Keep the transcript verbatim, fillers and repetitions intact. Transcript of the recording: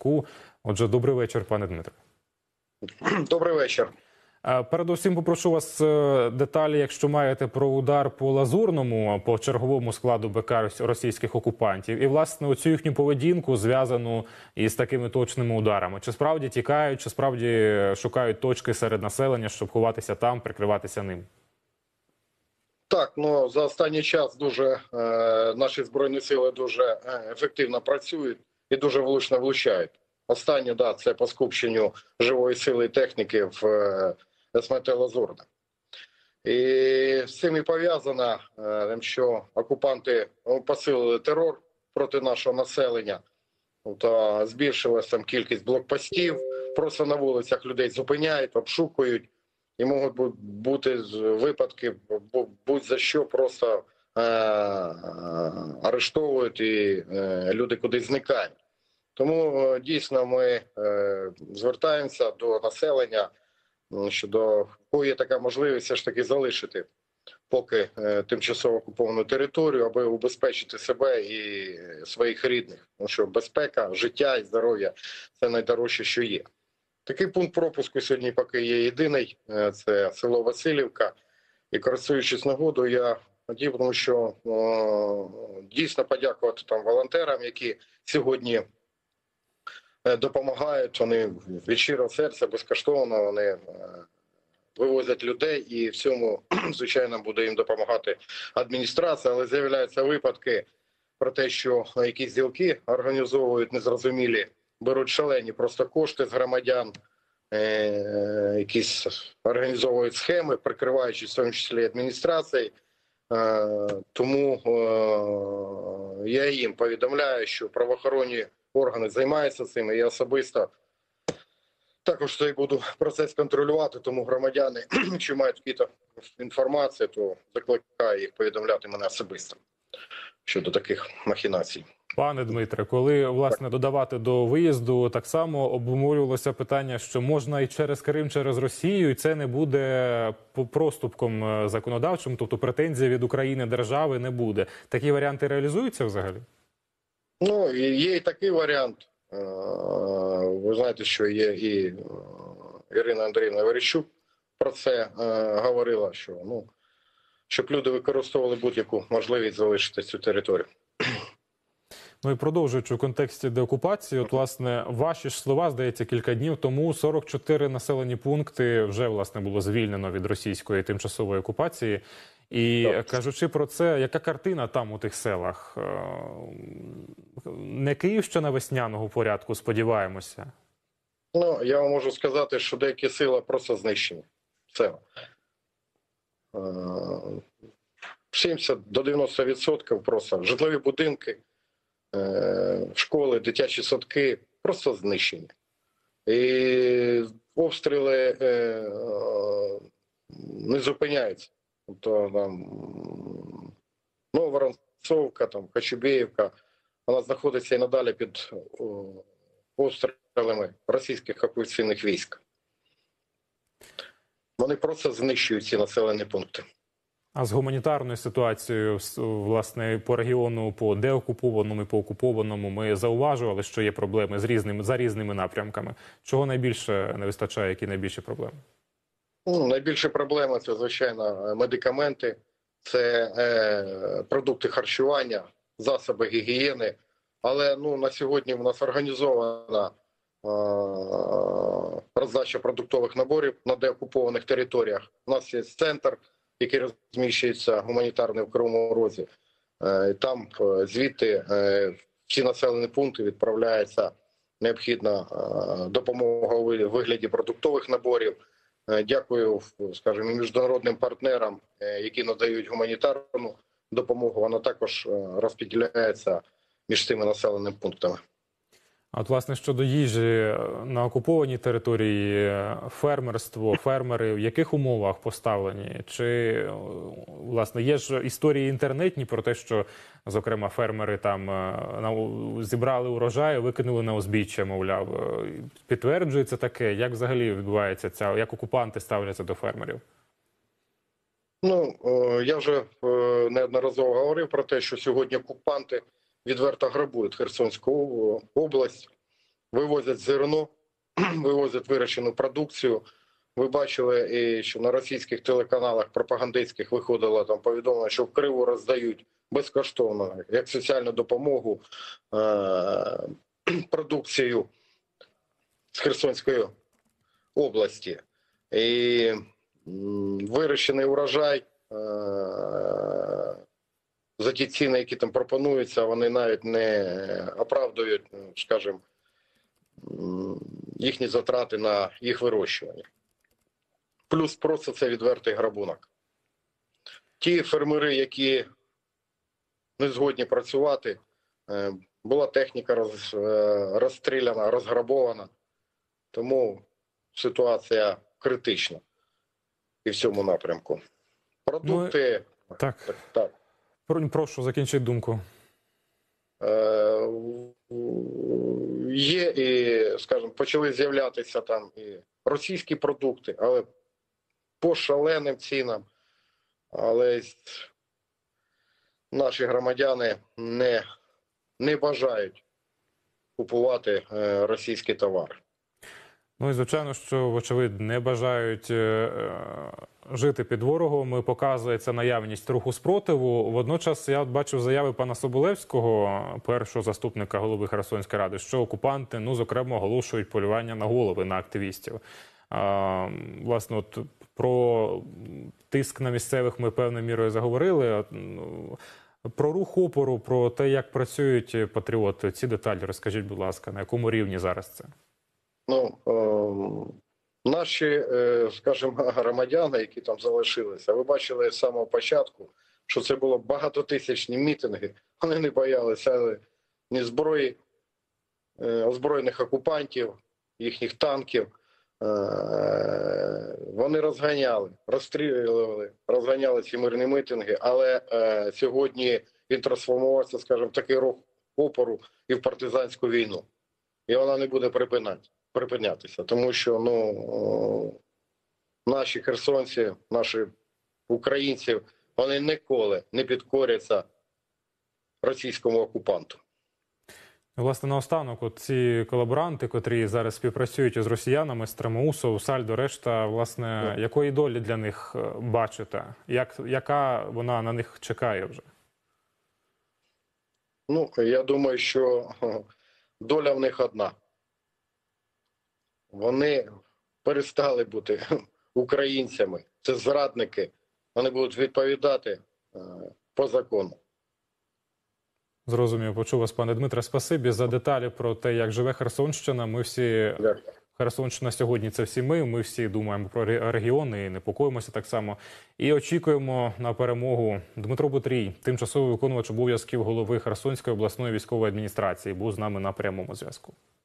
зв'язку. Отже, добрий вечір, пане Дмитре. Добрий вечір. Передусім попрошу вас деталі, якщо маєте, про удар по Лазурному, по черговому складу БК російських окупантів. І, власне, оцю їхню поведінку, зв'язану із такими точними ударами. Чи справді тікають, чи справді шукають точки серед населення, щоб ховатися там, прикриватися ним? Так, ну за останній час дуже е, наші Збройні Сили дуже ефективно працюють і дуже влучно влучають. Останнє, да, це по скупченню живої сили і техніки в е, СМТ Лазурне. І з цим і пов'язано, е, що окупанти посилили терор проти нашого населення. Тобто збільшилась там кількість блокпостів, просто на вулицях людей зупиняють, обшукують. І можуть бути випадки, будь-за що просто е- арештовують і е люди кудись зникають. Тому е дійсно ми е звертаємося до населення, що до кого є така можливість все ж таки залишити поки е тимчасово окуповану територію, аби убезпечити себе і своїх рідних. Тому що безпека, життя і здоров'я – це найдорожче, що є. Такий пункт пропуску сьогодні поки є єдиний, це село Василівка. І користуючись нагодою, я хотів, тому що о, дійсно подякувати там волонтерам, які сьогодні допомагають, вони від щирого серця, безкоштовно, вони вивозять людей і в цьому, звичайно, буде їм допомагати адміністрація, але з'являються випадки про те, що якісь ділки організовують незрозумілі, беруть шалені просто кошти з громадян, е якісь організовують схеми, прикриваючись в тому числі адміністрацією. Е тому е я їм повідомляю, що правоохоронні органи займаються цим, і я особисто також цей буду процес контролювати, тому громадяни, якщо мають якісь інформацію, то закликаю їх повідомляти мене особисто щодо таких махінацій. Пане Дмитре, коли, власне, додавати до виїзду, так само обговорювалося питання, що можна і через Крим, через Росію, і це не буде проступком законодавчим, тобто претензій від України держави не буде. Такі варіанти реалізуються взагалі? Ну, є і такий варіант. Ви знаєте, що є і Ірина Андріївна Верещук про це говорила, що, ну, щоб люди використовували будь-яку можливість залишити цю територію. Ну і продовжуючи в контексті деокупації, от, власне, ваші ж слова, здається, кілька днів тому сорок чотири населені пункти вже, власне, було звільнено від російської тимчасової окупації. І так, кажучи про це, яка картина там у тих селах? Не Київщина весняного порядку, сподіваємося? Ну, я вам можу сказати, що деякі села просто знищені. Села. сімдесят до дев'яноста відсотків просто житлові будинки, школи, дитячі садки просто знищені. І обстріли не зупиняються. Тобто там Нововоронцовка, там Кочубеївка, вона знаходиться і надалі під обстрілами російських окупаційних військ. Вони просто знищують ці населені пункти. А з гуманітарною ситуацією, власне, по регіону, по деокупованому і по окупованому, ми зауважували, що є проблеми з різними, за різними напрямками. Чого найбільше не вистачає, які найбільші проблеми? Ну, найбільші проблеми – це, звичайно, медикаменти, це е, продукти харчування, засоби гігієни. Але ну, на сьогодні в нас організована е, роздача продуктових наборів на деокупованих територіях. У нас є центр, який розміщується гуманітарний в Кривому Розі. Е, там е, звідти е, всі населені пункти відправляється необхідна е, допомога у вигляді продуктових наборів. Дякую, скажімо, міжнародним партнерам, які надають гуманітарну допомогу. Вона також розподіляється між цими населеними пунктами. А от, власне, щодо їжі на окупованій території, фермерство, фермери в яких умовах поставлені? Чи, власне, є ж історії інтернетні про те, що, зокрема, фермери там зібрали урожай, викинули на узбіччя, мовляв. Підтверджується таке? Як взагалі відбувається ця, як окупанти ставляться до фермерів? Ну, я вже неодноразово говорив про те, що сьогодні окупанти відверто грабують Херсонську область. вивозять зерно, вивозять вирощену продукцію. Ви бачили, і що на російських телеканалах пропагандистських виходило там повідомлення, що в Криву роздають безкоштовно, як соціальну допомогу, е- продукцію з Херсонської області. І м, вирощений урожай е- за ті ціни, які там пропонуються, вони навіть не оправдують, скажімо, м, їхні затрати на їх вирощування. Плюс просто це відвертий грабунок. Ті фермери, які не згодні працювати, е, була техніка роз, е, розстріляна, розграбована. Тому ситуація критична і в цьому напрямку. Продукти... Ну, так. так, так. Прошу, закінчіть думку. Е, є і, скажімо, почали з'являтися там і російські продукти, але по шаленим цінам. Але наші громадяни не, не бажають купувати е, російські товари. Ну і звичайно, що, вочевидь, не бажають е, жити під ворогом. І показує це наявність руху спротиву. Водночас я бачив заяви пана Соболевського, першого заступника голови Херсонської ради, що окупанти, ну, зокрема, оголошують полювання на голови, на активістів. А, власне, от про тиск на місцевих ми певною мірою заговорили. Про рух опору, про те, як працюють патріоти, ці деталі розкажіть, будь ласка, на якому рівні зараз це? Ну, е, наші, е, скажімо, громадяни, які там залишилися, ви бачили з самого початку, що це було багатотисячні мітинги. Вони не боялися ні зброї, е, озброєних окупантів, їхніх танків. Е, вони розганяли, розстрілювали, розганяли ці мирні мітинги, але е, сьогодні він трансформувався, скажімо, в такий рух опору і в партизанську війну. І вона не буде припинати. припинятися, тому що ну, наші херсонці, наші українці, вони ніколи не підкоряться російському окупанту. Власне, наостанок, от ці колаборанти, котрі зараз співпрацюють із росіянами, Стремоусов, Сальдо, решта, власне, yeah. якої долі для них бачите? Як, яка вона на них чекає вже? Ну, я думаю, що доля в них одна. Вони перестали бути українцями. Це зрадники. Вони будуть відповідати е, по закону. Зрозумів. Почув вас, пане Дмитре. Спасибі за деталі про те, як живе Херсонщина. Ми всі... Дякую. Херсонщина сьогодні – це всі ми. Ми всі думаємо про регіони і непокоїмося так само. І очікуємо на перемогу. Дмитро Бутрій, тимчасовий виконувач обов'язків голови Херсонської обласної військової адміністрації, був з нами на прямому зв'язку.